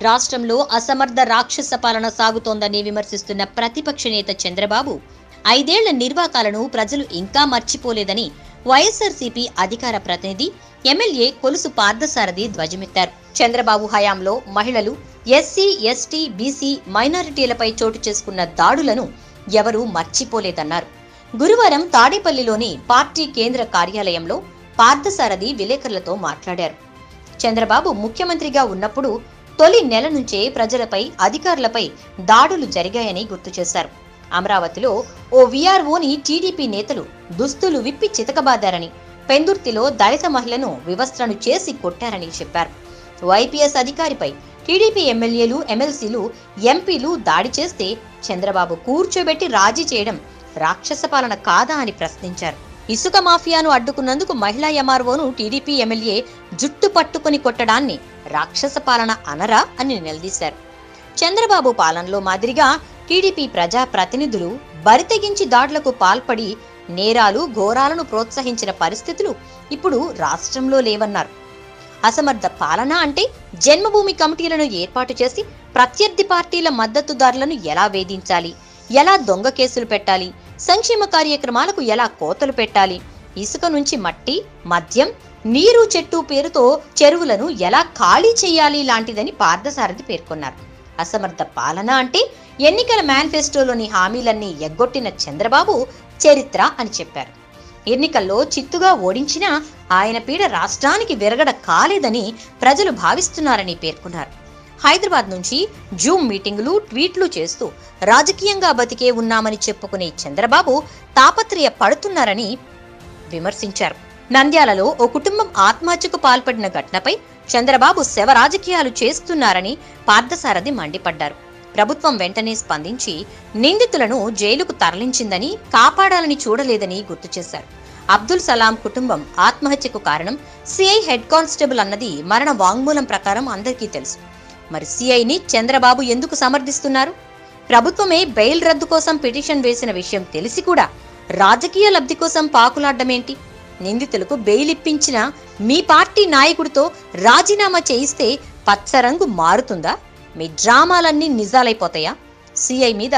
రాష్ట్రంలో అసమర్థ రాక్షస పాలన సాగుతోందని విమర్శిస్తున్న ప్రతిపక్ష నేత చంద్రబాబు 5 ఏళ్ల నిర్వాకాలను ప్రజలు ఇంకా మర్చిపోలేదని వైఎస్ఆర్సీపీ అధికార ప్రతినిధి ఎమ్మెల్యే కొలుసు పార్థసారథి ధ్వజమెత్తారు. చంద్రబాబు హయాంలో మహిళలు, ఎస్సీ, ఎస్టీ, బీసీ, మైనారిటీలపై చోటు చేసుకున్న దాడులను ఎవరూ మర్చిపోలేదన్నారు. గురువారం తాడేపల్లిలోని పార్టీ కేంద్ర కార్యాలయంలో పార్థసారథి విలేకరులతో మాట్లాడారు. చంద్రబాబు ముఖ్యమంత్రిగా ఉన్నప్పుడు తొలి నెల నుంచే ప్రజలపై, అధికారులపై దాడులు జరిగాయని గుర్తు చేశారు. అమరావతిలో ఓ వీఆర్ఓని టీడీపీ నేతలు దుస్తులు విప్పి చితకబాదారని, పెందుర్తిలో దళిత మహిళను వివస్త్రను చేసి కొట్టారని చెప్పారు. వైపీఎస్ అధికారిపై టీడీపీ ఎమ్మెల్యేలు, ఎమ్మెల్సీలు, ఎంపీలు దాడి చేస్తే చంద్రబాబు కూర్చోబెట్టి రాజీ చేయడం రాక్షస పాలన కాదా అని ప్రశ్నించారు. ఇసుక మాఫియాను అడ్డుకున్నందుకు మహిళా ఎంఆర్ఓను టీడీపీ ఎమ్మెల్యే జుట్టు పట్టుకుని కొట్టడాన్ని రాక్షస పాలన అనరా అని నిలదీశారు. చంద్రబాబు పాలనలో మాదిరిగా టీడీపీ ప్రజా ప్రతినిధులు బరితెగించి దాడులకు పాల్పడి నేరాలు, ఘోరాలను ప్రోత్సహించిన పరిస్థితులు ఇప్పుడు రాష్ట్రంలో లేవన్నారు. అసమర్థ పాలన అంటే జన్మభూమి కమిటీలను ఏర్పాటు చేసి ప్రత్యర్థి పార్టీల మద్దతుదారులను ఎలా వేధించాలి, ఎలా దొంగ కేసులు పెట్టాలి, సంక్షేమ కార్యక్రమాలకు ఎలా కోతలు పెట్టాలి, ఇసుక నుంచి మట్టి, మద్యం, నీరు, చెట్టు పేరుతో చెరువులను ఎలా ఖాళీ చేయాలి లాంటిదని పార్థసారథి పేర్కొన్నారు. అసమర్థ పాలన అంటే ఎన్నికల మేనిఫెస్టోలోని హామీలన్నీ ఎగ్గొట్టిన చంద్రబాబు చరిత్ర అని చెప్పారు. ఎన్నికల్లో చిత్తుగా ఓడించినా ఆయన పీడ రాష్ట్రానికి విరగడ కాలేదని ప్రజలు భావిస్తున్నారని పేర్కొన్నారు. హైదరాబాద్ నుంచి జూమ్ మీటింగులు, ట్వీట్లు చేస్తూ రాజకీయంగా బతికే ఉన్నామని చెప్పుకునే చంద్రబాబు తాపత్రయ పడుతున్నారని విమర్శించారు. నంద్యాలలో ఓ కుటుంబం ఆత్మహత్యకు పాల్పడిన ఘటనపై చంద్రబాబు శవ రాజకీయాలు చేస్తున్నారని పార్థసారథి మండిపడ్డారు. ప్రభుత్వం వెంటనే స్పందించి నిందితులను జైలుకు తరలించిందని, కాపాడాలని చూడలేదని గుర్తు చేశారు. అబ్దుల్ సలాం కుటుంబం ఆత్మహత్యకు కారణం సిఐ హెడ్ కానిస్టేబుల్ అన్నది మరణ వాంగ్మూలం ప్రకారం అందరికీ తెలుసు. మరి సిఐని చంద్రబాబు ఎందుకు సమర్థిస్తున్నారు? ప్రభుత్వమే బెయిల్ రద్దు కోసం పిటిషన్ వేసిన విషయం తెలిసి కూడా రాజకీయ లబ్ధి కోసం పాకులాడ్డమేంటి? నిందితులకు బెయిల్ ఇప్పించిన మీ పార్టీ నాయకుడితో రాజీనామా చేయిస్తే పచ్చరంగు మారుతుందా? మీ డ్రామాలన్నీ నిజాలైపోతాయా? సిఐ మీద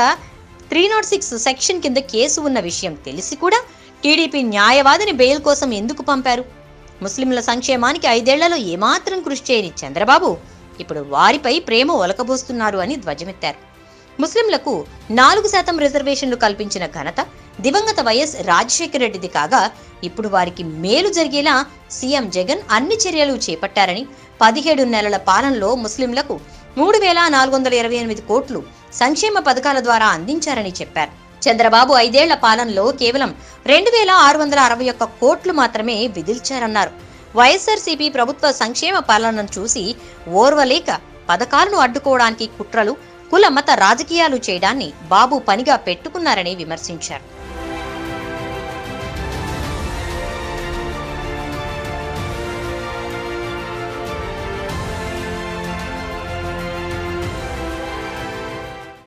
306 సెక్షన్ కింద కేసు ఉన్న విషయం తెలిసి కూడా టీడీపీ న్యాయవాదిని బెయిల్ కోసం ఎందుకు పంపారు? ముస్లింల సంక్షేమానికి 5 ఏళ్లలో ఏమాత్రం కృషి చేయని చంద్రబాబు ఇప్పుడు వారిపై ప్రేమ ఒలకబోస్తున్నారు అని ధ్వజమెత్తారు. ముస్లింలకు 4% రిజర్వేషన్లు కల్పించిన ఘనత దివంగత వైఎస్ రాజశేఖర రెడ్డిది కాగా ఇప్పుడు వారికి మేలు జరిగేలా సీఎం జగన్ అన్ని చర్యలు చేపట్టారని, 17 నెలల పాలనలో ముస్లింలకు 3,428 కోట్లు సంక్షేమ పథకాల ద్వారా అందించారని చెప్పారు. చంద్రబాబు 5 ఏళ్ల పాలనలో కేవలం 2,661 కోట్లు మాత్రమే విధిల్చారన్నారు. వైఎస్ఆర్సీపీ ప్రభుత్వ సంక్షేమ పాలనను చూసి ఓర్వలేక పథకాలను అడ్డుకోవడానికి కుట్రలు, కుల మత రాజకీయాలు చేయడాన్ని బాబు పనిగా పెట్టుకున్నారని విమర్శించారు.